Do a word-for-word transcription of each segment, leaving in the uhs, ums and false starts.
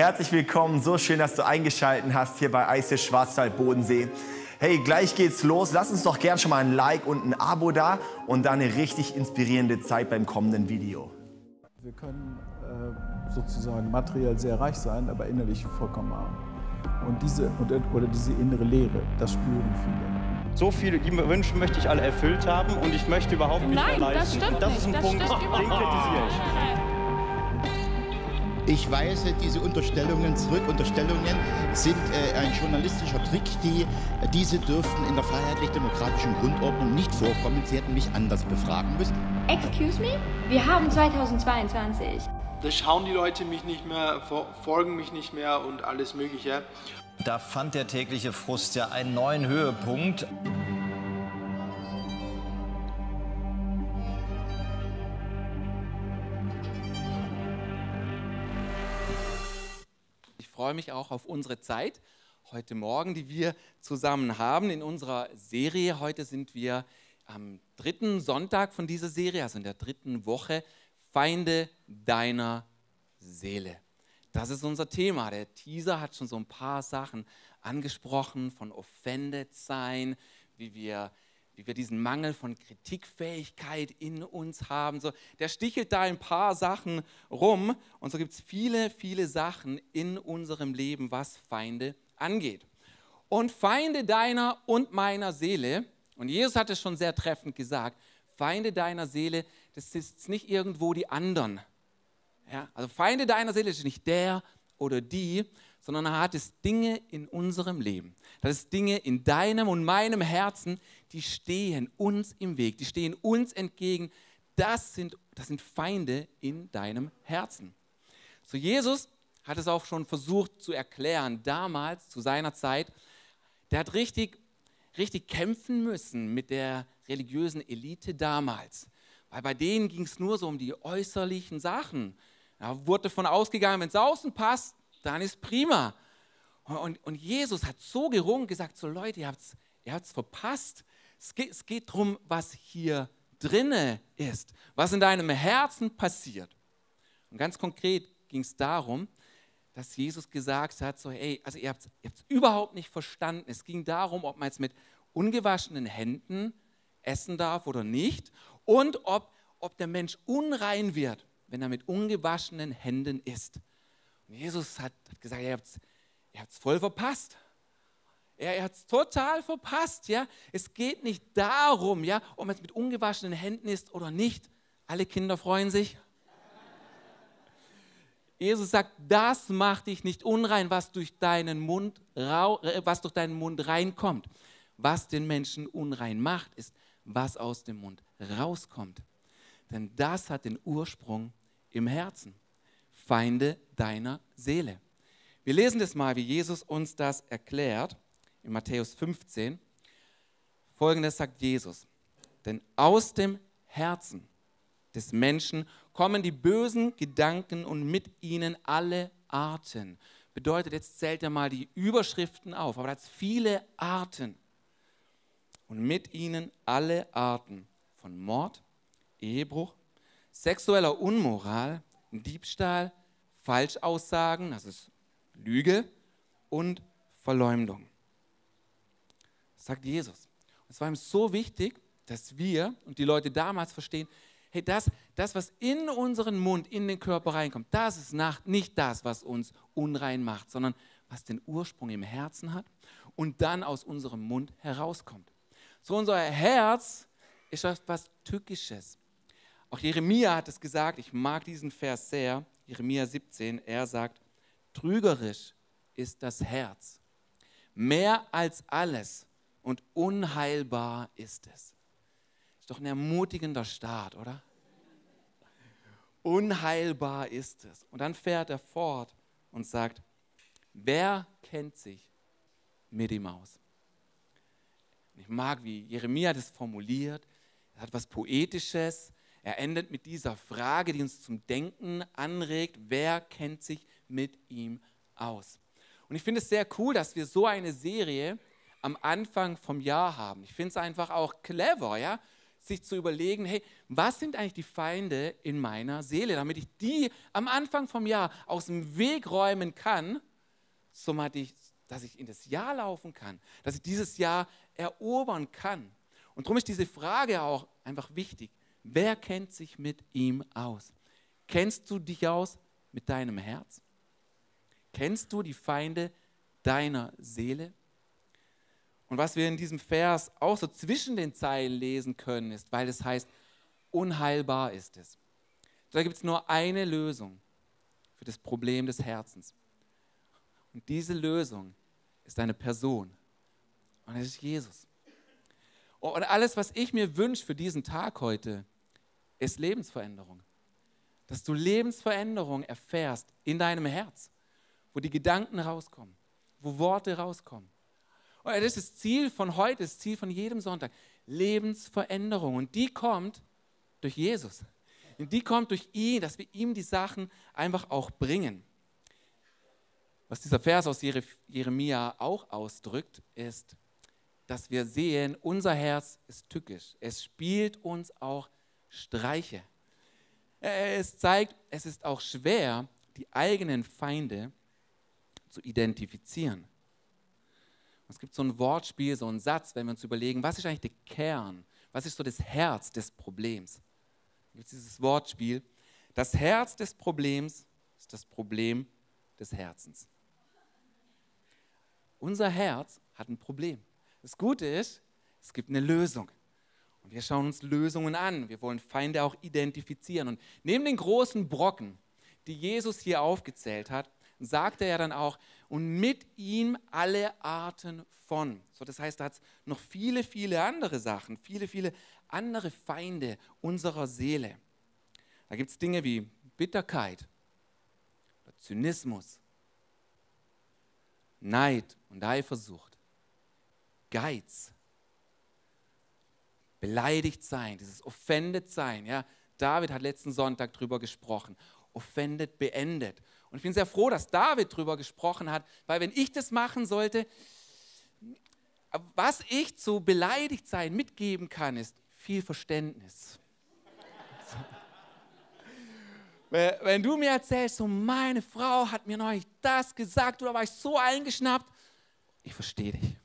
Herzlich willkommen, so schön, dass du eingeschaltet hast hier bei I C E Schwarzwald Bodensee. Hey, gleich geht's los. Lass uns doch gern schon mal ein Like und ein Abo da und dann eine richtig inspirierende Zeit beim kommenden Video. Wir können äh, sozusagen materiell sehr reich sein, aber innerlich vollkommen arm. Und diese, oder diese innere Leere, das spüren viele. So viele die Wünsche möchte ich alle erfüllt haben und ich möchte überhaupt nicht Nein, mehr das leisten. stimmt Und das nicht. ist ein Das Punkt, stimmt den überhaupt kritisiere ich. nicht. Ich weise diese Unterstellungen zurück. Unterstellungen sind äh, ein journalistischer Trick. Die, diese dürften in der freiheitlich-demokratischen Grundordnung nicht vorkommen. Sie hätten mich anders befragen müssen. Excuse me? Wir haben zweitausendzweiundzwanzig. Da schauen die Leute mich nicht mehr, folgen mich nicht mehr und alles Mögliche. Da fand der tägliche Frust ja einen neuen Höhepunkt. Ich freue mich auch auf unsere Zeit heute Morgen, die wir zusammen haben in unserer Serie. Heute sind wir am dritten Sonntag von dieser Serie, also in der dritten Woche, Feinde deiner Seele. Das ist unser Thema. Der Teaser hat schon so ein paar Sachen angesprochen, von offended sein, wie wir, wie wir diesen Mangel von Kritikfähigkeit in uns haben. So, der stichelt da ein paar Sachen rum und so gibt es viele, viele Sachen in unserem Leben, was Feinde angeht. Und Feinde deiner und meiner Seele, und Jesus hat es schon sehr treffend gesagt, Feinde deiner Seele, das ist nicht irgendwo die anderen. Ja, also Feinde deiner Seele ist nicht der oder die, sondern er hat es Dinge in unserem Leben. Das ist Dinge in deinem und meinem Herzen, die stehen uns im Weg, die stehen uns entgegen. Das sind, das sind Feinde in deinem Herzen. So, Jesus hat es auch schon versucht zu erklären, damals, zu seiner Zeit. Der hat richtig, richtig kämpfen müssen mit der religiösen Elite damals. Weil bei denen ging es nur so um die äußerlichen Sachen. Da wurde davon ausgegangen, wenn es außen passt, dann ist prima. Und, und Jesus hat so gerungen, gesagt, so Leute, ihr habt es ihr habt's verpasst. Es geht, es geht darum, was hier drinne ist, was in deinem Herzen passiert. Und ganz konkret ging es darum, dass Jesus gesagt hat, so hey, also ihr habt es überhaupt nicht verstanden. Es ging darum, ob man jetzt mit ungewaschenen Händen essen darf oder nicht und ob, ob der Mensch unrein wird, wenn er mit ungewaschenen Händen isst. Und Jesus hat, hat gesagt, ihr habt es ihr habt's voll verpasst. Er, er hat es total verpasst. Ja? Es geht nicht darum, ja, ob man es mit ungewaschenen Händen isst oder nicht. Alle Kinder freuen sich. Jesus sagt, das macht dich nicht unrein, was durch deinen Mund, was durch deinen Mund reinkommt. Was den Menschen unrein macht, ist, was aus dem Mund rauskommt. Denn das hat den Ursprung im Herzen. Feinde deiner Seele. Wir lesen das mal, wie Jesus uns das erklärt, in Matthäus fünfzehn. Folgendes sagt Jesus: Denn aus dem Herzen des Menschen kommen die bösen Gedanken und mit ihnen alle Arten. Bedeutet, jetzt zählt er mal die Überschriften auf, aber das viele Arten. Und mit ihnen alle Arten von Mord, Ehebruch, sexueller Unmoral, Diebstahl, Falschaussagen, das ist Lüge und Verleumdung. Das sagt Jesus. Und es war ihm so wichtig, dass wir und die Leute damals verstehen, hey, das, das, was in unseren Mund, in den Körper reinkommt, das ist nicht das, was uns unrein macht, sondern was den Ursprung im Herzen hat und dann aus unserem Mund herauskommt. So, unser Herz ist etwas Tückisches. Auch Jeremia hat es gesagt, ich mag diesen Vers sehr, Jeremia siebzehn, er sagt, trügerisch ist das Herz, mehr als alles und unheilbar ist es. Ist doch ein ermutigender Start, oder? Unheilbar ist es. Und dann fährt er fort und sagt, wer kennt sich mit ihm aus? Ich mag, wie Jeremia das formuliert. Er hat was Poetisches. Er endet mit dieser Frage, die uns zum Denken anregt. Wer kennt sich mit ihm aus? Und ich finde es sehr cool, dass wir so eine Serie am Anfang vom Jahr haben. Ich finde es einfach auch clever, ja? sich zu überlegen, hey, was sind eigentlich die Feinde in meiner Seele, damit ich die am Anfang vom Jahr aus dem Weg räumen kann, somit ich, dass ich in das Jahr laufen kann, dass ich dieses Jahr erobern kann. Und darum ist diese Frage auch einfach wichtig. Wer kennt sich mit ihm aus? Kennst du dich aus mit deinem Herz? Kennst du die Feinde deiner Seele? Und was wir in diesem Vers auch so zwischen den Zeilen lesen können, ist, weil es heißt, unheilbar ist es. Da gibt es nur eine Lösung für das Problem des Herzens. Und diese Lösung ist eine Person. Und das ist Jesus. Und alles, was ich mir wünsche für diesen Tag heute, ist Lebensveränderung. Dass du Lebensveränderung erfährst in deinem Herz, wo die Gedanken rauskommen, wo Worte rauskommen. Und das ist das Ziel von heute, das Ziel von jedem Sonntag. Lebensveränderung. Und die kommt durch Jesus. Und die kommt durch ihn, dass wir ihm die Sachen einfach auch bringen. Was dieser Vers aus Jeremia auch ausdrückt, ist, dass wir sehen, unser Herz ist tückisch. Es spielt uns auch Streiche. Es zeigt, es ist auch schwer, die eigenen Feinde zu identifizieren. Es gibt so ein Wortspiel, so einen Satz, wenn wir uns überlegen, was ist eigentlich der Kern, was ist so das Herz des Problems? Da gibt es dieses Wortspiel, das Herz des Problems ist das Problem des Herzens. Unser Herz hat ein Problem. Das Gute ist, es gibt eine Lösung. Und wir schauen uns Lösungen an. Wir wollen Feinde auch identifizieren. Und neben den großen Brocken, die Jesus hier aufgezählt hat, sagte er dann auch, und mit ihm alle Arten von. So, das heißt, da hat es noch viele, viele andere Sachen, viele, viele andere Feinde unserer Seele. Da gibt es Dinge wie Bitterkeit, Zynismus, Neid und Eifersucht, Geiz, beleidigt sein, dieses offended sein. Ja? David hat letzten Sonntag drüber gesprochen. Offended, beendet. Und ich bin sehr froh, dass David drüber gesprochen hat, weil wenn ich das machen sollte, was ich zu beleidigt sein mitgeben kann, ist viel Verständnis. Wenn du mir erzählst, so meine Frau hat mir neulich das gesagt, oder war ich so eingeschnappt, ich verstehe dich.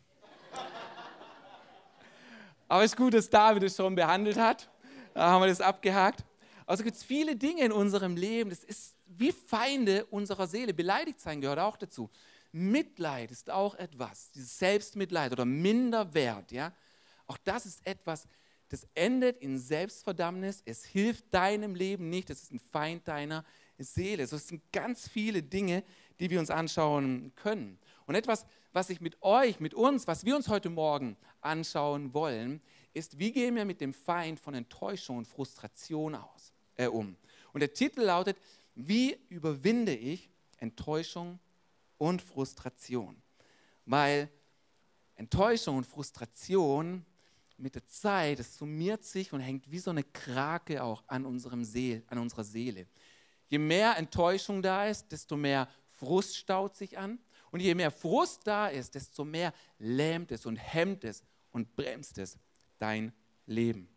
Aber es ist gut, dass David es schon behandelt hat. Da haben wir das abgehakt. Also gibt es viele Dinge in unserem Leben, das ist wie Feinde unserer Seele. Beleidigt sein gehört auch dazu. Mitleid ist auch etwas, dieses Selbstmitleid oder Minderwert. Ja? Auch das ist etwas, das endet in Selbstverdammnis. Es hilft deinem Leben nicht, es ist ein Feind deiner Seele. Also es sind ganz viele Dinge, die wir uns anschauen können. Und etwas, was ich mit euch, mit uns, was wir uns heute Morgen anschauen wollen, ist, wie gehen wir mit dem Feind von Enttäuschung und Frustration aus, äh, um. Und der Titel lautet, wie überwinde ich Enttäuschung und Frustration? Weil Enttäuschung und Frustration mit der Zeit, es summiert sich und hängt wie so eine Krake auch an, unserem Seel, an unserer Seele. Je mehr Enttäuschung da ist, desto mehr Frust staut sich an. Und je mehr Frust da ist, desto mehr lähmt es und hemmt es und bremst es dein Leben.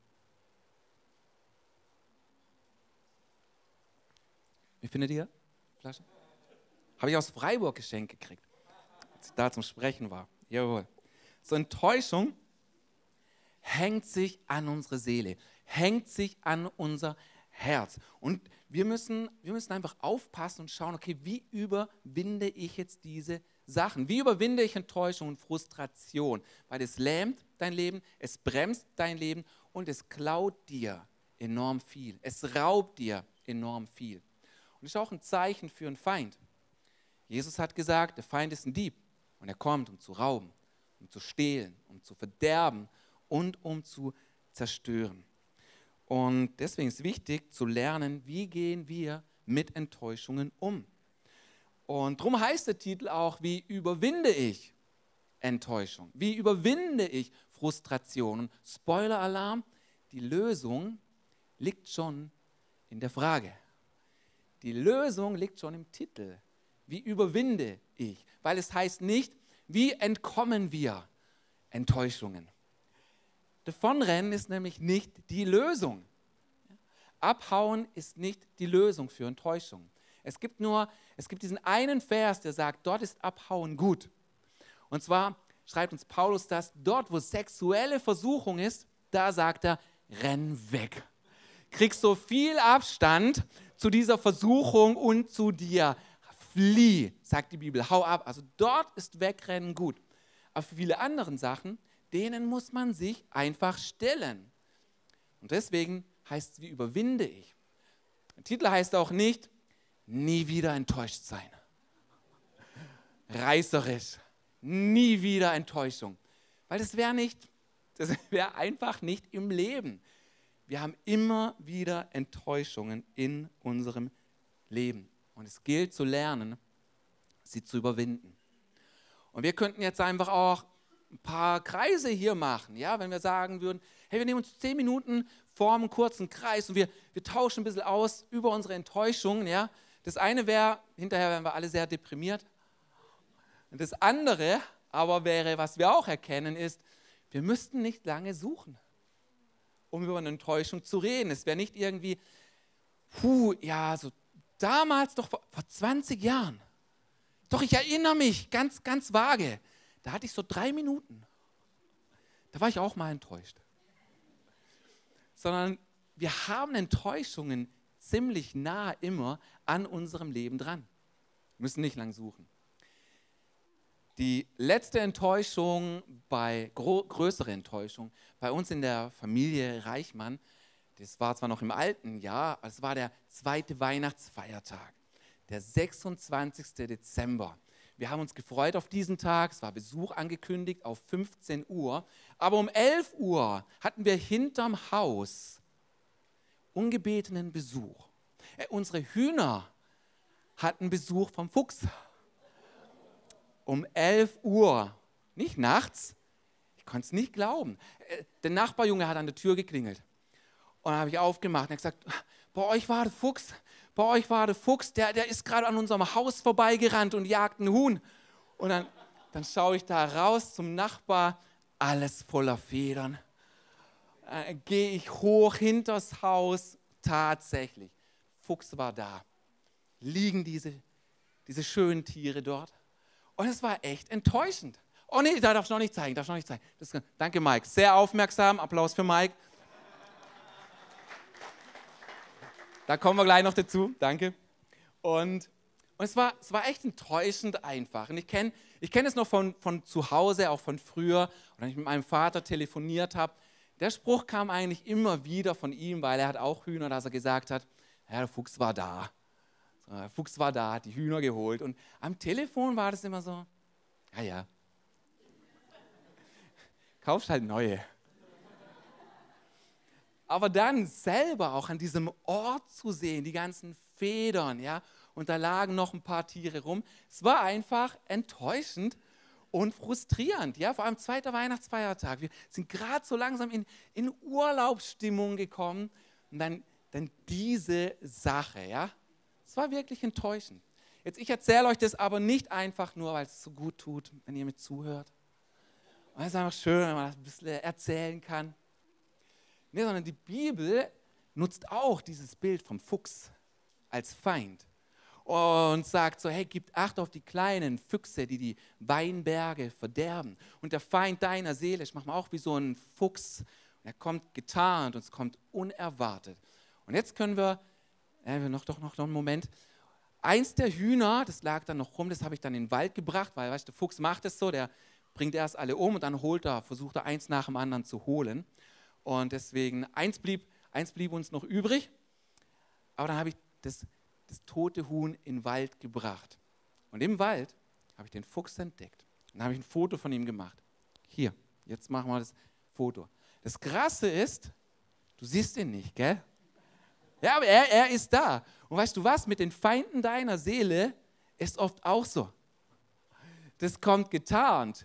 Wie findet ihr? Flasche? Habe ich aus Freiburg geschenkt gekriegt, als ich da zum Sprechen war. Jawohl. So Enttäuschung hängt sich an unsere Seele, hängt sich an unser Herz. Und wir müssen, wir müssen einfach aufpassen und schauen, okay, wie überwinde ich jetzt diese Sachen? Wie überwinde ich Enttäuschung und Frustration? Weil es lähmt dein Leben, es bremst dein Leben und es klaut dir enorm viel. Es raubt dir enorm viel. Und das ist auch ein Zeichen für einen Feind. Jesus hat gesagt, der Feind ist ein Dieb und er kommt, um zu rauben, um zu stehlen, um zu verderben und um zu zerstören. Und deswegen ist es wichtig zu lernen, wie gehen wir mit Enttäuschungen um. Und darum heißt der Titel auch, wie überwinde ich Enttäuschung? Wie überwinde ich Frustration? Und Spoiler-Alarm, die Lösung liegt schon in der Frage. Die Lösung liegt schon im Titel. Wie überwinde ich? Weil es heißt nicht, wie entkommen wir Enttäuschungen? Davonrennen ist nämlich nicht die Lösung. Abhauen ist nicht die Lösung für Enttäuschung. Es gibt nur, es gibt diesen einen Vers, der sagt, dort ist Abhauen gut. Und zwar schreibt uns Paulus das, dort wo sexuelle Versuchung ist, da sagt er, renn weg. Krieg so viel Abstand zu dieser Versuchung und zu dir. Flieh, sagt die Bibel, hau ab. Also dort ist Wegrennen gut. Aber für viele andere Sachen, denen muss man sich einfach stellen. Und deswegen heißt es, wie überwinde ich? Der Titel heißt auch nicht, nie wieder enttäuscht sein. Reißerisch, nie wieder Enttäuschung. Weil das wäre nicht, das wäre einfach nicht im Leben. Wir haben immer wieder Enttäuschungen in unserem Leben. Und es gilt zu lernen, sie zu überwinden. Und wir könnten jetzt einfach auch ein paar Kreise hier machen, ja, wenn wir sagen würden, hey, wir nehmen uns zehn Minuten, formen einen kurzen Kreis und wir, wir tauschen ein bisschen aus über unsere Enttäuschungen. Ja. Das eine wäre, hinterher wären wir alle sehr deprimiert. Und das andere aber wäre, was wir auch erkennen, ist, wir müssten nicht lange suchen, um über eine Enttäuschung zu reden. Es wäre nicht irgendwie, puh, ja, so damals doch vor, vor zwanzig Jahren. Doch, ich erinnere mich, ganz, ganz vage. Da hatte ich so drei Minuten. Da war ich auch mal enttäuscht. Sondern wir haben Enttäuschungen ziemlich nah immer an unserem Leben dran. Wir müssen nicht lang suchen. Die letzte Enttäuschung, bei gro- größere Enttäuschung, bei uns in der Familie Reichmann, das war zwar noch im alten Jahr, aber es war der zweite Weihnachtsfeiertag, der sechsundzwanzigste Dezember. Wir haben uns gefreut auf diesen Tag, es war Besuch angekündigt auf fünfzehn Uhr, aber um elf Uhr hatten wir hinterm Haus ungebetenen Besuch. Äh, unsere Hühner hatten Besuch vom Fuchs. Um elf Uhr, nicht nachts, ich konnte es nicht glauben. Äh, der Nachbarjunge hat an der Tür geklingelt und dann habe ich aufgemacht und er hat gesagt, bei euch war der Fuchs. Bei euch war der Fuchs, der, der ist gerade an unserem Haus vorbeigerannt und jagt einen Huhn. Und dann, dann schaue ich da raus zum Nachbar, alles voller Federn. Äh, Gehe ich hoch hinters Haus, tatsächlich, Fuchs war da. Liegen diese, diese schönen Tiere dort. Und es war echt enttäuschend. Oh nee, da darf ich noch nicht zeigen, darf ich noch nicht zeigen. Das, danke Mike, sehr aufmerksam, Applaus für Mike. Da kommen wir gleich noch dazu, danke. Und, und es, war, es war echt enttäuschend einfach. Und ich kenne ich kenn es noch von, von zu Hause, auch von früher, oder wenn ich mit meinem Vater telefoniert habe. Der Spruch kam eigentlich immer wieder von ihm, weil er hat auch Hühner, dass er gesagt hat, ja, der Fuchs war da. So, der Fuchs war da, hat die Hühner geholt. Und am Telefon war das immer so, ja, ja, kaufst halt neue. Aber dann selber auch an diesem Ort zu sehen, die ganzen Federn, ja, und da lagen noch ein paar Tiere rum. Es war einfach enttäuschend und frustrierend, ja, vor allem zweiter Weihnachtsfeiertag. Wir sind gerade so langsam in, in Urlaubsstimmung gekommen und dann, dann diese Sache, ja. Es war wirklich enttäuschend. Jetzt, ich erzähle euch das aber nicht einfach nur, weil es so gut tut, wenn ihr mir zuhört. Es ist einfach schön, wenn man das ein bisschen erzählen kann. Nee, sondern die Bibel nutzt auch dieses Bild vom Fuchs als Feind und sagt so, hey, gib Acht auf die kleinen Füchse, die die Weinberge verderben. Und der Feind deiner Seele, ich mache mal auch wie so ein Fuchs, er kommt getarnt und es kommt unerwartet. Und jetzt können wir, äh, noch doch noch, noch einen Moment, eins der Hühner, das lag dann noch rum, das habe ich dann in den Wald gebracht, weil, weißt du, der Fuchs macht es so, der bringt erst alle um und dann holt er, versucht er eins nach dem anderen zu holen. Und deswegen, eins blieb, eins blieb uns noch übrig, aber dann habe ich das, das tote Huhn in den Wald gebracht. Und im Wald habe ich den Fuchs entdeckt. Und dann habe ich ein Foto von ihm gemacht. Hier, jetzt machen wir das Foto. Das Krasse ist, du siehst ihn nicht, gell? Ja, aber er, er ist da. Und weißt du was, mit den Feinden deiner Seele ist oft auch so. Das kommt getarnt.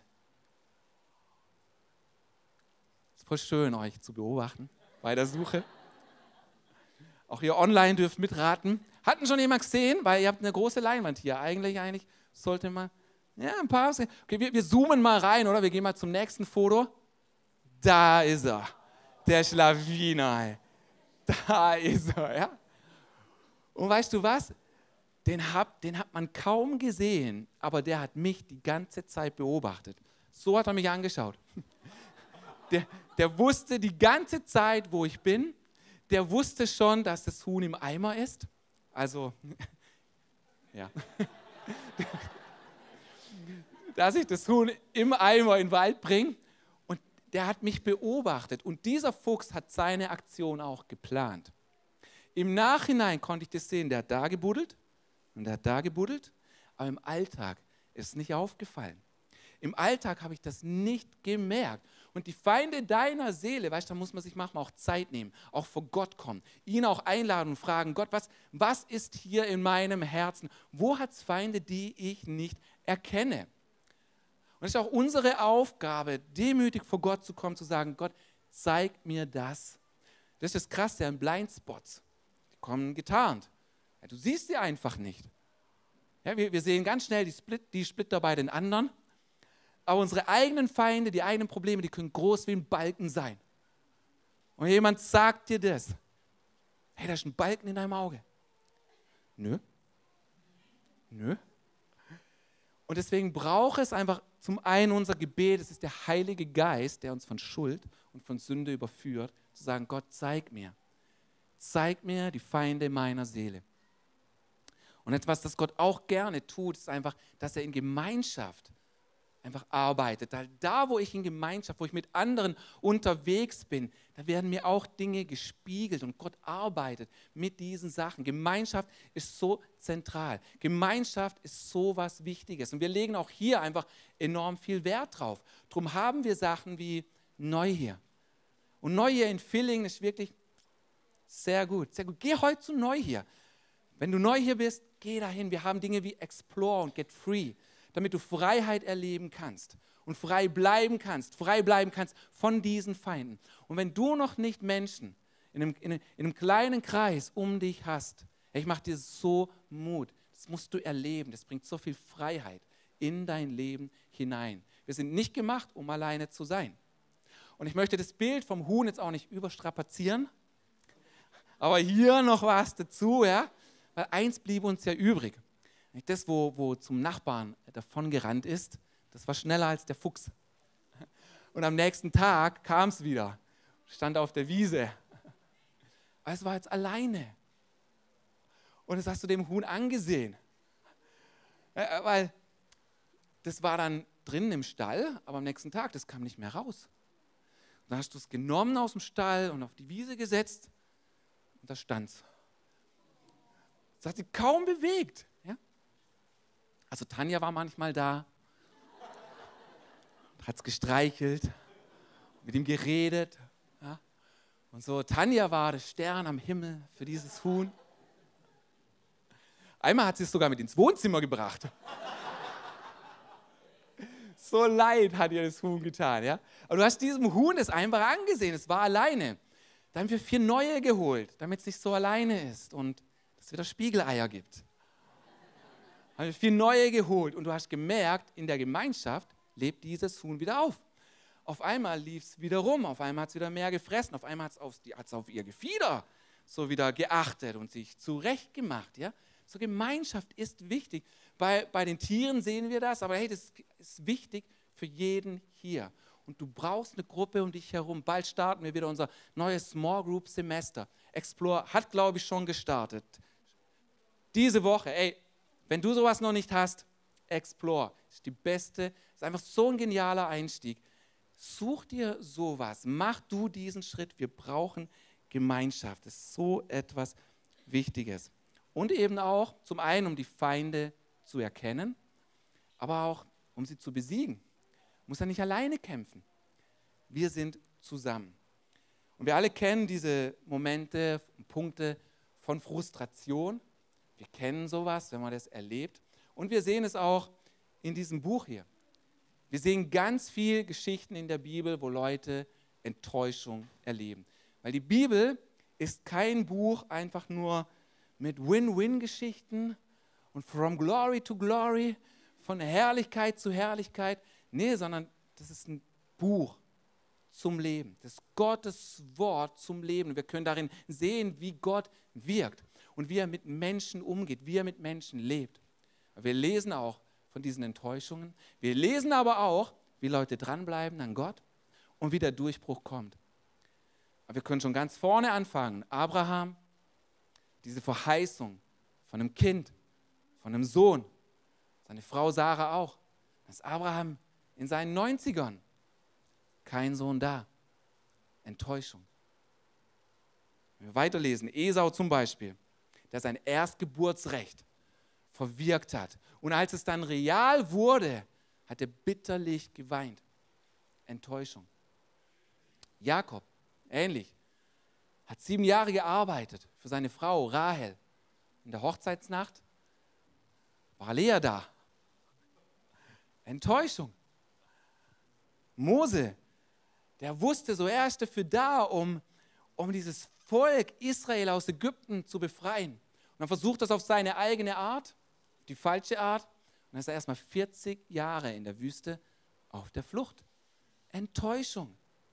Voll schön, euch zu beobachten bei der Suche. Auch ihr online dürft mitraten. Hatten schon jemand gesehen? Weil ihr habt eine große Leinwand hier. Eigentlich, eigentlich sollte man, ja, ein paar. Okay, wir, wir zoomen mal rein, oder? Wir gehen mal zum nächsten Foto. Da ist er, der Schlawiner. Ey. Da ist er, ja. Und weißt du was? Den, hab, den hat man kaum gesehen, aber der hat mich die ganze Zeit beobachtet. So hat er mich angeschaut. Der, der wusste die ganze Zeit, wo ich bin. Der wusste schon, dass das Huhn im Eimer ist. Also, ja. Dass ich das Huhn im Eimer in den Wald bringe. Und der hat mich beobachtet. Und dieser Fuchs hat seine Aktion auch geplant. Im Nachhinein konnte ich das sehen. Der hat da gebuddelt und der hat da gebuddelt. Aber im Alltag ist es nicht aufgefallen. Im Alltag habe ich das nicht gemerkt. Und die Feinde deiner Seele, weißt du, da muss man sich manchmal auch Zeit nehmen, auch vor Gott kommen, ihn auch einladen und fragen, Gott, was, was ist hier in meinem Herzen? Wo hat es Feinde, die ich nicht erkenne? Und es ist auch unsere Aufgabe, demütig vor Gott zu kommen, zu sagen, Gott, zeig mir das. Das ist das Krasse an Blindspots. Die kommen getarnt. Ja, du siehst sie einfach nicht. Ja, wir, wir sehen ganz schnell die, Split, die Splitter bei den anderen. Aber unsere eigenen Feinde, die eigenen Probleme, die können groß wie ein Balken sein. Und jemand sagt dir das. Hey, da ist ein Balken in deinem Auge. Nö. Nö. Und deswegen braucht es einfach zum einen unser Gebet, es ist der Heilige Geist, der uns von Schuld und von Sünde überführt, zu sagen, Gott, zeig mir. Zeig mir die Feinde meiner Seele. Und etwas, das Gott auch gerne tut, ist einfach, dass er in Gemeinschaft einfach arbeitet. Da, wo ich in Gemeinschaft, wo ich mit anderen unterwegs bin, da werden mir auch Dinge gespiegelt und Gott arbeitet mit diesen Sachen. Gemeinschaft ist so zentral. Gemeinschaft ist so was Wichtiges. Und wir legen auch hier einfach enorm viel Wert drauf. Darum haben wir Sachen wie Neuhier. Und Neuhier in Villingen ist wirklich sehr gut. Sehr gut. Geh heute zu Neuhier. Wenn du neu hier bist, geh dahin. Wir haben Dinge wie Explore und Get Free, damit du Freiheit erleben kannst und frei bleiben kannst, frei bleiben kannst von diesen Feinden. Und wenn du noch nicht Menschen in einem, in einem, in einem kleinen Kreis um dich hast, ich mache dir so Mut, das musst du erleben, das bringt so viel Freiheit in dein Leben hinein. Wir sind nicht gemacht, um alleine zu sein. Und ich möchte das Bild vom Huhn jetzt auch nicht überstrapazieren, aber hier noch was dazu, ja, weil eins blieb uns ja übrig. Das, wo, wo zum Nachbarn davon gerannt ist, das war schneller als der Fuchs. Und am nächsten Tag kam es wieder, stand auf der Wiese. Aber es war jetzt alleine. Und das hast du dem Huhn angesehen. Ja, weil das war dann drinnen im Stall, aber am nächsten Tag, das kam nicht mehr raus. Und dann hast du es genommen aus dem Stall und auf die Wiese gesetzt und da stand es. Das hat sich kaum bewegt. Also Tanja war manchmal da, hat es gestreichelt, mit ihm geredet. Ja? Und so, Tanja war der Stern am Himmel für dieses Huhn. Einmal hat sie es sogar mit ins Wohnzimmer gebracht. So leid hat ihr das Huhn getan. Ja? Aber du hast diesem Huhn das einfach angesehen, es war alleine. Dann haben wir vier neue geholt, damit es nicht so alleine ist und es wieder Spiegeleier gibt. Haben wir vier neue geholt und du hast gemerkt, in der Gemeinschaft lebt dieses Huhn wieder auf. Auf einmal lief es wieder rum, auf einmal hat es wieder mehr gefressen, auf einmal hat es auf, auf ihr Gefieder so wieder geachtet und sich zurechtgemacht. Ja? So Gemeinschaft ist wichtig. Bei, bei den Tieren sehen wir das, aber hey, das ist wichtig für jeden hier. Und du brauchst eine Gruppe um dich herum. Bald starten wir wieder unser neues Small Group Semester. Explore hat, glaube ich, schon gestartet. Diese Woche, ey, wenn du sowas noch nicht hast, Explore ist die beste, ist einfach so ein genialer Einstieg. Such dir sowas, mach du diesen Schritt. Wir brauchen Gemeinschaft, das ist so etwas Wichtiges. Und eben auch zum einen, um die Feinde zu erkennen, aber auch, um sie zu besiegen. Du musst ja nicht alleine kämpfen. Wir sind zusammen. Und wir alle kennen diese Momente, Punkte von Frustration. Wir kennen sowas, wenn man das erlebt. Und wir sehen es auch in diesem Buch hier. Wir sehen ganz viele Geschichten in der Bibel, wo Leute Enttäuschung erleben. Weil die Bibel ist kein Buch einfach nur mit Win-Win-Geschichten und from glory to glory, von Herrlichkeit zu Herrlichkeit. Nee, sondern das ist ein Buch zum Leben. Das ist Gottes Wort zum Leben. Wir können darin sehen, wie Gott wirkt und wie er mit Menschen umgeht, wie er mit Menschen lebt. Wir lesen auch von diesen Enttäuschungen. Wir lesen aber auch, wie Leute dranbleiben an Gott und wie der Durchbruch kommt. Aber wir können schon ganz vorne anfangen. Abraham, diese Verheißung von einem Kind, von einem Sohn, seine Frau Sarah auch. Das ist Abraham in seinen neunzigern. Kein Sohn da. Enttäuschung. Wenn wir weiterlesen, Esau zum Beispiel, der sein Erstgeburtsrecht verwirkt hat. Und als es dann real wurde, hat er bitterlich geweint. Enttäuschung. Jakob, ähnlich, hat sieben Jahre gearbeitet für seine Frau Rahel. In der Hochzeitsnacht war Lea da. Enttäuschung. Mose, der wusste so, er ist dafür da, um, um dieses Volk Israel aus Ägypten zu befreien. Und dann versucht das auf seine eigene Art, die falsche Art. Und dann ist er erstmal vierzig Jahre in der Wüste auf der Flucht. Enttäuschung.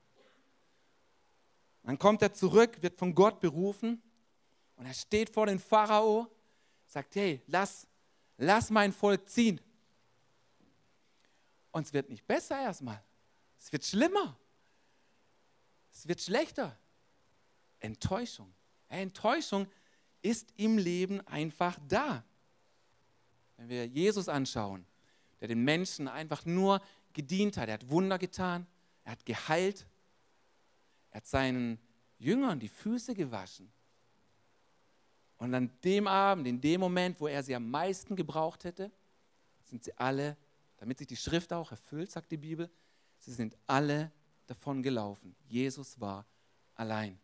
Dann kommt er zurück, wird von Gott berufen und er steht vor dem Pharao, sagt, hey, lass, lass mein Volk ziehen. Und es wird nicht besser erstmal. Es wird schlimmer. Es wird schlechter. Enttäuschung. Enttäuschung ist im Leben einfach da. Wenn wir Jesus anschauen, der den Menschen einfach nur gedient hat, er hat Wunder getan, er hat geheilt, er hat seinen Jüngern die Füße gewaschen. Und an dem Abend, in dem Moment, wo er sie am meisten gebraucht hätte, sind sie alle, damit sich die Schrift auch erfüllt, sagt die Bibel, sie sind alle davon gelaufen. Jesus war allein.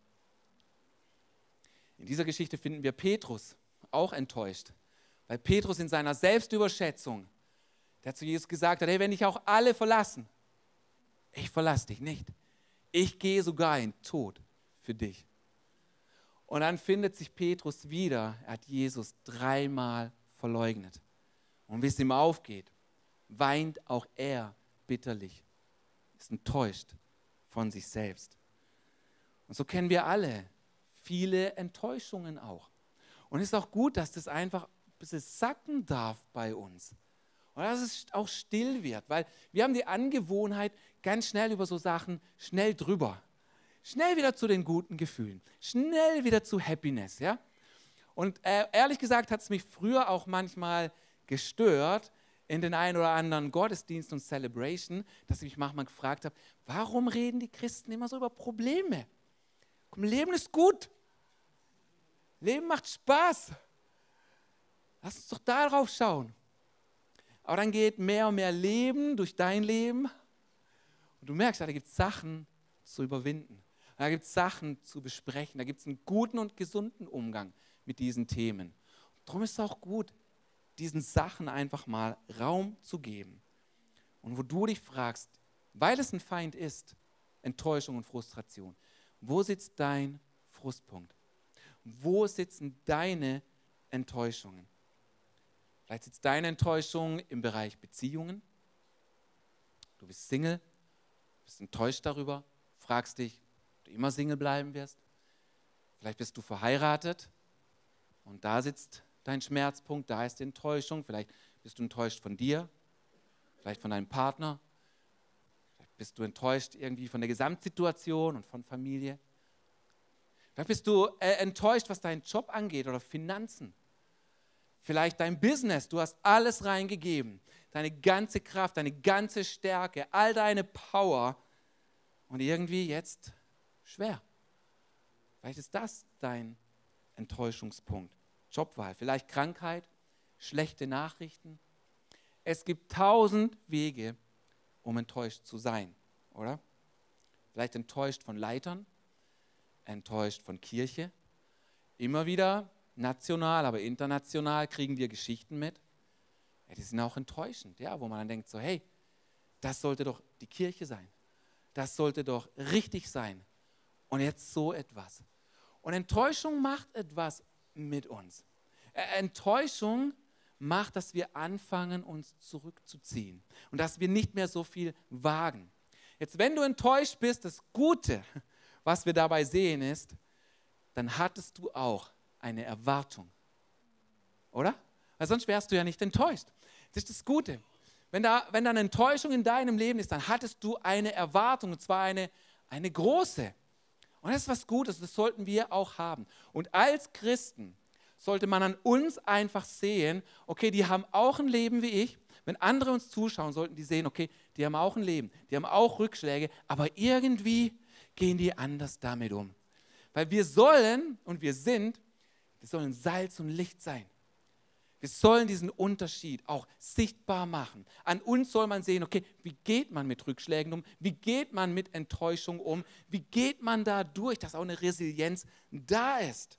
In dieser Geschichte finden wir Petrus auch enttäuscht, weil Petrus in seiner Selbstüberschätzung, der zu Jesus gesagt hat, hey, wenn dich auch alle verlassen, ich verlasse dich nicht. Ich gehe sogar in den Tod für dich. Und dann findet sich Petrus wieder, er hat Jesus dreimal verleugnet. Und wie es ihm aufgeht, weint auch er bitterlich, ist enttäuscht von sich selbst. Und so kennen wir alle viele Enttäuschungen auch. Und es ist auch gut, dass das einfach ein bisschen sacken darf bei uns. Und dass es auch still wird, weil wir haben die Angewohnheit, ganz schnell über so Sachen, schnell drüber. Schnell wieder zu den guten Gefühlen, schnell wieder zu Happiness. Ja? Und äh, ehrlich gesagt hat es mich früher auch manchmal gestört, in den einen oder anderen Gottesdienst und Celebration, dass ich mich manchmal gefragt habe, warum reden die Christen immer so über Probleme? Komm, Leben ist gut. Leben macht Spaß. Lass uns doch darauf schauen. Aber dann geht mehr und mehr Leben durch dein Leben und du merkst, ja, da gibt es Sachen zu überwinden. Da gibt es Sachen zu besprechen. Da gibt es einen guten und gesunden Umgang mit diesen Themen. Darum ist es auch gut, diesen Sachen einfach mal Raum zu geben. Und wo du dich fragst, weil es ein Feind ist, Enttäuschung und Frustration, wo sitzt dein Frustpunkt? Wo sitzen deine Enttäuschungen? Vielleicht sitzt deine Enttäuschung im Bereich Beziehungen. Du bist Single, bist enttäuscht darüber, fragst dich, ob du immer Single bleiben wirst. Vielleicht bist du verheiratet und da sitzt dein Schmerzpunkt, da ist die Enttäuschung. Vielleicht bist du enttäuscht von dir, vielleicht von deinem Partner. Vielleicht bist du enttäuscht irgendwie von der Gesamtsituation und von Familie. Vielleicht bist du äh, enttäuscht, was deinen Job angeht oder Finanzen. Vielleicht dein Business, du hast alles reingegeben, deine ganze Kraft, deine ganze Stärke, all deine Power und irgendwie jetzt schwer. Vielleicht ist das dein Enttäuschungspunkt. Jobwahl, vielleicht Krankheit, schlechte Nachrichten. Es gibt tausend Wege, um enttäuscht zu sein, oder? Vielleicht enttäuscht von Leitern, enttäuscht von Kirche. Immer wieder national, aber international kriegen wir Geschichten mit. Ja, die sind auch enttäuschend, ja, wo man dann denkt so, hey, das sollte doch die Kirche sein. Das sollte doch richtig sein. Und jetzt so etwas. Und Enttäuschung macht etwas mit uns. Enttäuschung macht, dass wir anfangen, uns zurückzuziehen und dass wir nicht mehr so viel wagen. Jetzt, wenn du enttäuscht bist, das Gute, was wir dabei sehen, ist, dann hattest du auch eine Erwartung. Oder? Weil sonst wärst du ja nicht enttäuscht. Das ist das Gute. Wenn da, wenn da eine Enttäuschung in deinem Leben ist, dann hattest du eine Erwartung, und zwar eine, eine große. Und das ist was Gutes, das sollten wir auch haben. Und als Christen sollte man an uns einfach sehen, okay, die haben auch ein Leben wie ich. Wenn andere uns zuschauen, sollten die sehen, okay, die haben auch ein Leben, die haben auch Rückschläge, aber irgendwie gehen die anders damit um. Weil wir sollen und wir sind, wir sollen Salz und Licht sein. Wir sollen diesen Unterschied auch sichtbar machen. An uns soll man sehen, okay, wie geht man mit Rückschlägen um? Wie geht man mit Enttäuschung um? Wie geht man da durch, dass auch eine Resilienz da ist?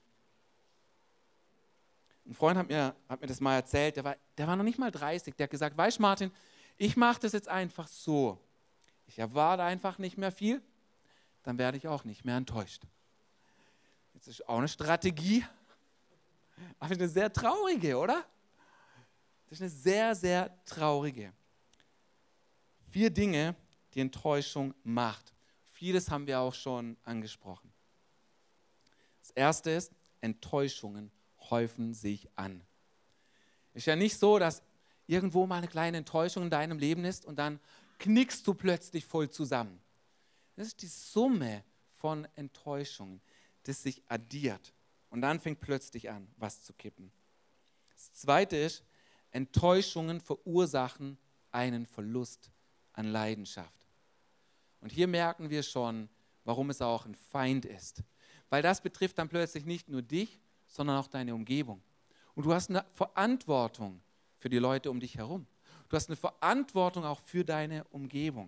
Ein Freund hat mir, hat mir das mal erzählt, der war, der war noch nicht mal dreißig, der hat gesagt, weißt du Martin, ich mache das jetzt einfach so. Ich erwarte einfach nicht mehr viel, dann werde ich auch nicht mehr enttäuscht. Jetzt ist auch eine Strategie, aber eine sehr traurige, oder? Das ist eine sehr, sehr traurige. Vier Dinge, die Enttäuschung macht. Vieles haben wir auch schon angesprochen. Das erste ist, Enttäuschungen häufen sich an. Ist ja nicht so, dass irgendwo mal eine kleine Enttäuschung in deinem Leben ist und dann knickst du plötzlich voll zusammen. Das ist die Summe von Enttäuschungen, das sich addiert. Und dann fängt plötzlich an, was zu kippen. Das Zweite ist, Enttäuschungen verursachen einen Verlust an Leidenschaft. Und hier merken wir schon, warum es auch ein Feind ist. Weil das betrifft dann plötzlich nicht nur dich, sondern auch deine Umgebung. Und du hast eine Verantwortung für die Leute um dich herum. Du hast eine Verantwortung auch für deine Umgebung.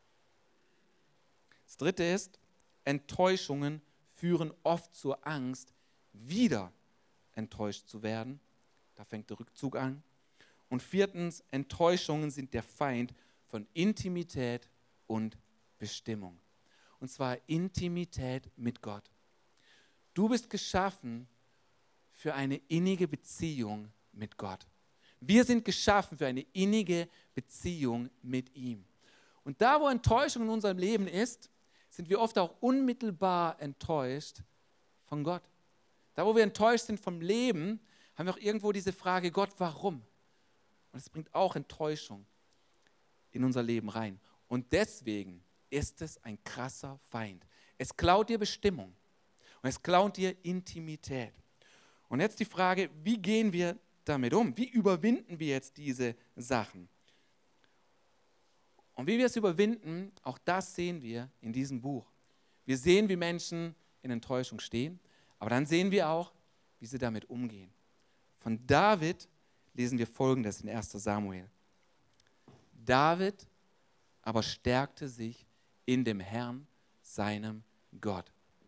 Das Dritte ist, Enttäuschungen führen oft zur Angst, wieder enttäuscht zu werden. Da fängt der Rückzug an. Und viertens, Enttäuschungen sind der Feind von Intimität und Bestimmung. Und zwar Intimität mit Gott. Du bist geschaffen für eine innige Beziehung mit Gott. Wir sind geschaffen für eine innige Beziehung mit ihm. Und da, wo Enttäuschung in unserem Leben ist, sind wir oft auch unmittelbar enttäuscht von Gott. Da, wo wir enttäuscht sind vom Leben, haben wir auch irgendwo diese Frage, Gott, warum? Und es bringt auch Enttäuschung in unser Leben rein. Und deswegen ist es ein krasser Feind. Es klaut dir Bestimmung und es klaut dir Intimität. Und jetzt die Frage, wie gehen wir damit um? Wie überwinden wir jetzt diese Sachen? Und wie wir es überwinden, auch das sehen wir in diesem Buch. Wir sehen, wie Menschen in Enttäuschung stehen, aber dann sehen wir auch, wie sie damit umgehen. Von David lesen wir Folgendes in erster Samuel. David aber stärkte sich in dem Herrn, seinem Gott.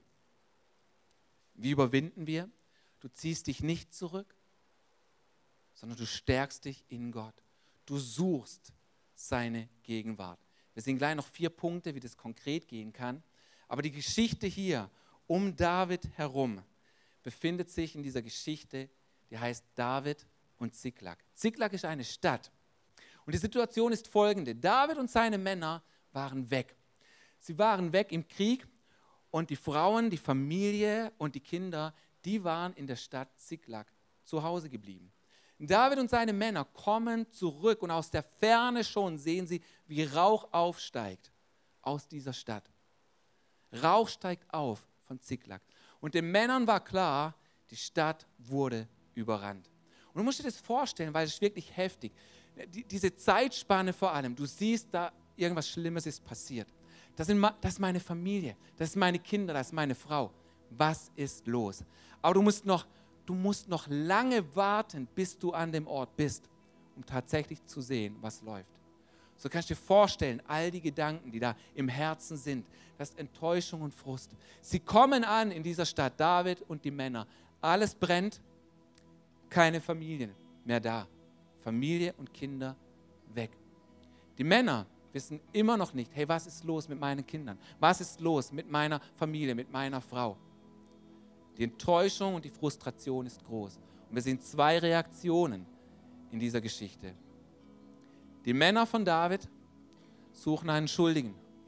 Wie überwinden wir? Du ziehst dich nicht zurück, sondern du stärkst dich in Gott. Du suchst seine Gegenwart. Wir sehen gleich noch vier Punkte, wie das konkret gehen kann. Aber die Geschichte hier um David herum befindet sich in dieser Geschichte, die heißt David und Ziklag. Ziklag ist eine Stadt. Und die Situation ist folgende. David und seine Männer waren weg. Sie waren weg im Krieg und die Frauen, die Familie und die Kinder, die waren in der Stadt Ziklag zu Hause geblieben. David und seine Männer kommen zurück und aus der Ferne schon sehen sie, wie Rauch aufsteigt aus dieser Stadt. Rauch steigt auf von Ziklag. Und den Männern war klar, die Stadt wurde überrannt. Und du musst dir das vorstellen, weil es ist wirklich heftig. Die, diese Zeitspanne vor allem, du siehst, da irgendwas Schlimmes ist passiert. Das, sind, das ist meine Familie, das sind meine Kinder, das ist meine Frau. Was ist los? Aber du musst noch, du musst noch lange warten, bis du an dem Ort bist, um tatsächlich zu sehen, was läuft. So kannst du dir vorstellen, all die Gedanken, die da im Herzen sind, das ist Enttäuschung und Frust. Sie kommen an in dieser Stadt, David und die Männer. Alles brennt, keine Familien mehr da. Familie und Kinder weg. Die Männer wissen immer noch nicht, hey, was ist los mit meinen Kindern? Was ist los mit meiner Familie, mit meiner Frau? Die Enttäuschung und die Frustration ist groß. Und wir sehen zwei Reaktionen in dieser Geschichte. Die Männer von David suchen einen Schuldigen.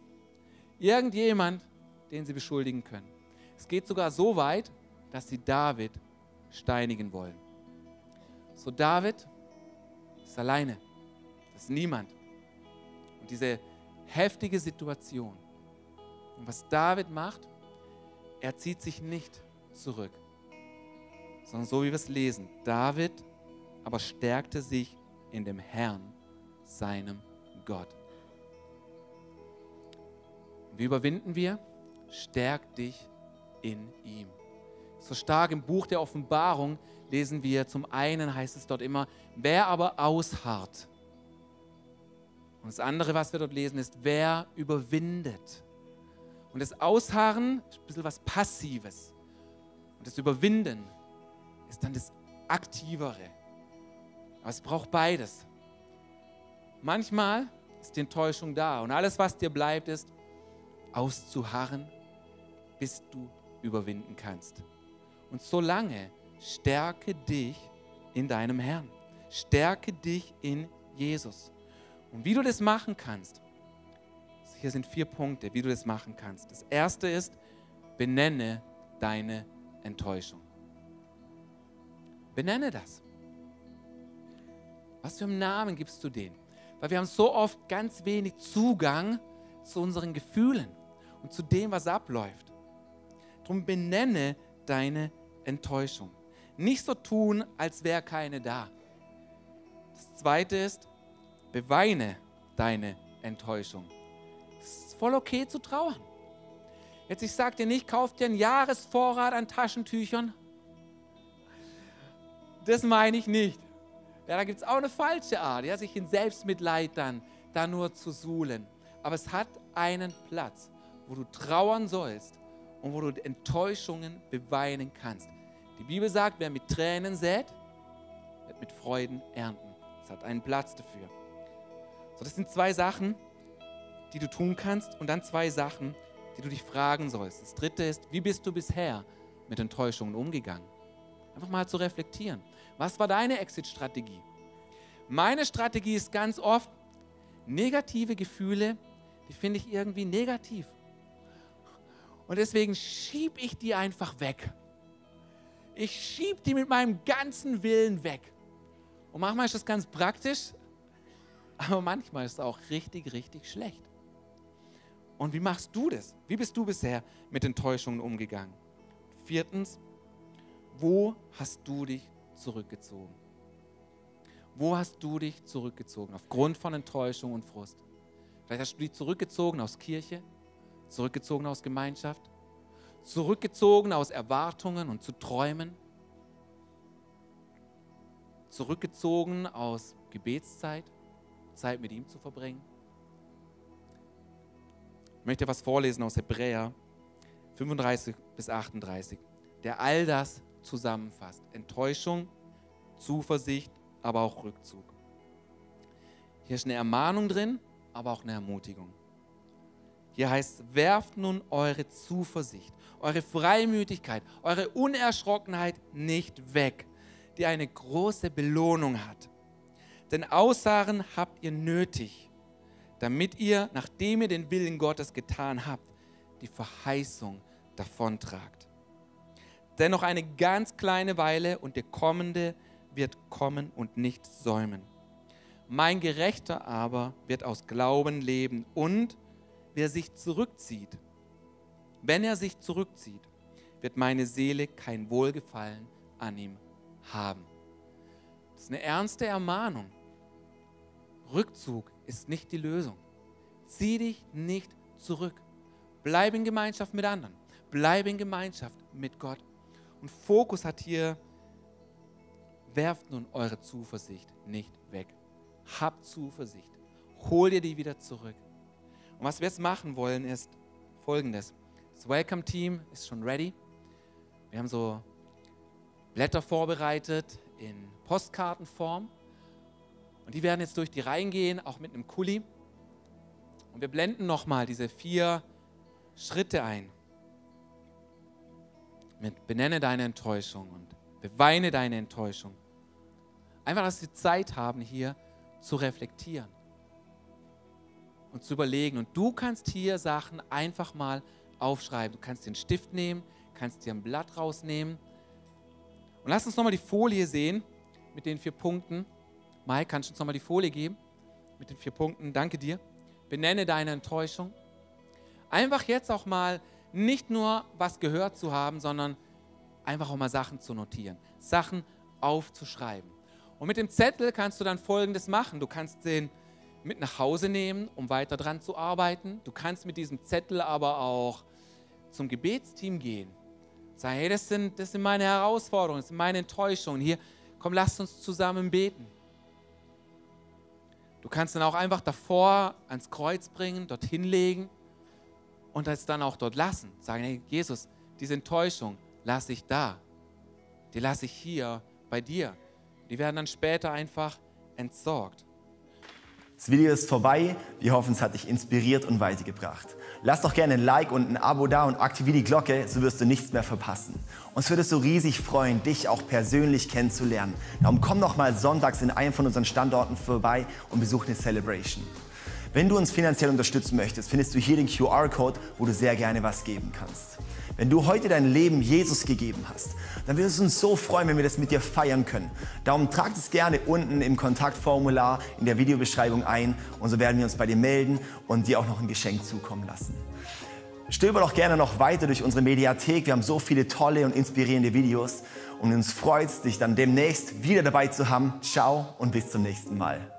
Irgendjemand, den sie beschuldigen können. Es geht sogar so weit, dass sie David steinigen wollen. So, David ist alleine. Das ist niemand. Und diese heftige Situation. Und was David macht, er zieht sich nicht zurück, sondern so wie wir es lesen. David aber stärkte sich in dem Herrn, seinem Gott. Wie überwinden wir? Stärk dich in ihm. So stark im Buch der Offenbarung lesen wir, zum einen heißt es dort immer, wer aber ausharrt. Und das andere, was wir dort lesen, ist, wer überwindet. Und das Ausharren ist ein bisschen was Passives. Und das Überwinden ist dann das Aktivere. Aber es braucht beides. Manchmal ist die Enttäuschung da und alles, was dir bleibt, ist auszuharren, bis du überwinden kannst. Und solange stärke dich in deinem Herrn. Stärke dich in Jesus. Und wie du das machen kannst, hier sind vier Punkte, wie du das machen kannst. Das erste ist, benenne deine Enttäuschung. Benenne das. Was für einen Namen gibst du denen? Weil wir haben so oft ganz wenig Zugang zu unseren Gefühlen und zu dem, was abläuft. Darum benenne deine Enttäuschung. Nicht so tun, als wäre keine da. Das zweite ist, beweine deine Enttäuschung. Es ist voll okay zu trauern. Jetzt, ich sage dir nicht, kauf dir einen Jahresvorrat an Taschentüchern. Das meine ich nicht. Ja, da gibt es auch eine falsche Art, ja, sich in Selbstmitleid dann da nur zu suhlen. Aber es hat einen Platz, wo du trauern sollst und wo du Enttäuschungen beweinen kannst. Die Bibel sagt, wer mit Tränen sät, wird mit Freuden ernten. Es hat einen Platz dafür. So, das sind zwei Sachen, die du tun kannst, und dann zwei Sachen, die du dich fragen sollst. Das dritte ist, wie bist du bisher mit Enttäuschungen umgegangen? Einfach mal zu reflektieren. Was war deine Exit-Strategie? Meine Strategie ist ganz oft, negative Gefühle, die finde ich irgendwie negativ. Und deswegen schiebe ich die einfach weg. Ich schiebe die mit meinem ganzen Willen weg. Und manchmal ist das ganz praktisch, aber manchmal ist es auch richtig, richtig schlecht. Und wie machst du das? Wie bist du bisher mit Enttäuschungen umgegangen? Viertens, wo hast du dich zurückgezogen? Wo hast du dich zurückgezogen aufgrund von Enttäuschung und Frust? Vielleicht hast du dich zurückgezogen aus Kirche, zurückgezogen aus Gemeinschaft, zurückgezogen aus Erwartungen und zu Träumen, zurückgezogen aus Gebetszeit, Zeit mit ihm zu verbringen. Ich möchte was vorlesen aus Hebräer fünfunddreißig bis achtunddreißig, der all das zusammenfasst. Enttäuschung, Zuversicht, aber auch Rückzug. Hier ist eine Ermahnung drin, aber auch eine Ermutigung. Hier heißt es, werft nun eure Zuversicht, eure Freimütigkeit, eure Unerschrockenheit nicht weg, die eine große Belohnung hat. Denn Ausharren habt ihr nötig, damit ihr, nachdem ihr den Willen Gottes getan habt, die Verheißung davontragt. Denn noch eine ganz kleine Weile und der Kommende wird kommen und nicht säumen. Mein Gerechter aber wird aus Glauben leben, und wer sich zurückzieht, wenn er sich zurückzieht, wird meine Seele kein Wohlgefallen an ihm haben. Das ist eine ernste Ermahnung. Rückzug ist nicht die Lösung. Zieh dich nicht zurück. Bleib in Gemeinschaft mit anderen. Bleib in Gemeinschaft mit Gott. Und Fokus hat hier, werft nun eure Zuversicht nicht weg. Habt Zuversicht. Hol dir die wieder zurück. Und was wir jetzt machen wollen, ist Folgendes. Das Welcome-Team ist schon ready. Wir haben so Blätter vorbereitet in Postkartenform. Und die werden jetzt durch die Reihen gehen, auch mit einem Kuli. Und wir blenden nochmal diese vier Schritte ein. Mit benenne deine Enttäuschung und beweine deine Enttäuschung. Einfach, dass wir Zeit haben, hier zu reflektieren. Und und zu überlegen. Und du kannst hier Sachen einfach mal aufschreiben. Du kannst den Stift nehmen, kannst dir ein Blatt rausnehmen. Und lass uns nochmal die Folie sehen mit den vier Punkten. Mike, kannst du uns nochmal die Folie geben? Mit den vier Punkten, danke dir. Benenne deine Enttäuschung. Einfach jetzt auch mal nicht nur was gehört zu haben, sondern einfach auch mal Sachen zu notieren, Sachen aufzuschreiben. Und mit dem Zettel kannst du dann Folgendes machen. Du kannst den mit nach Hause nehmen, um weiter dran zu arbeiten. Du kannst mit diesem Zettel aber auch zum Gebetsteam gehen. Sag, hey, das sind, das sind meine Herausforderungen, das sind meine Enttäuschungen. Hier, komm, lasst uns zusammen beten. Du kannst dann auch einfach davor ans Kreuz bringen, dorthin legen und das dann auch dort lassen. Sagen, hey, Jesus, diese Enttäuschung lasse ich da. Die lasse ich hier bei dir. Die werden dann später einfach entsorgt. Das Video ist vorbei. Wir hoffen, es hat dich inspiriert und weitergebracht. Lass doch gerne ein Like und ein Abo da und aktiviere die Glocke, so wirst du nichts mehr verpassen. Uns würde es so riesig freuen, dich auch persönlich kennenzulernen. Darum komm doch mal sonntags in einem von unseren Standorten vorbei und besuch eine Celebration. Wenn du uns finanziell unterstützen möchtest, findest du hier den Q R-Code, wo du sehr gerne was geben kannst. Wenn du heute dein Leben Jesus gegeben hast, dann würde es uns so freuen, wenn wir das mit dir feiern können. Darum trag es gerne unten im Kontaktformular in der Videobeschreibung ein und so werden wir uns bei dir melden und dir auch noch ein Geschenk zukommen lassen. Stöber doch gerne noch weiter durch unsere Mediathek. Wir haben so viele tolle und inspirierende Videos und uns freut es, dich dann demnächst wieder dabei zu haben. Ciao und bis zum nächsten Mal.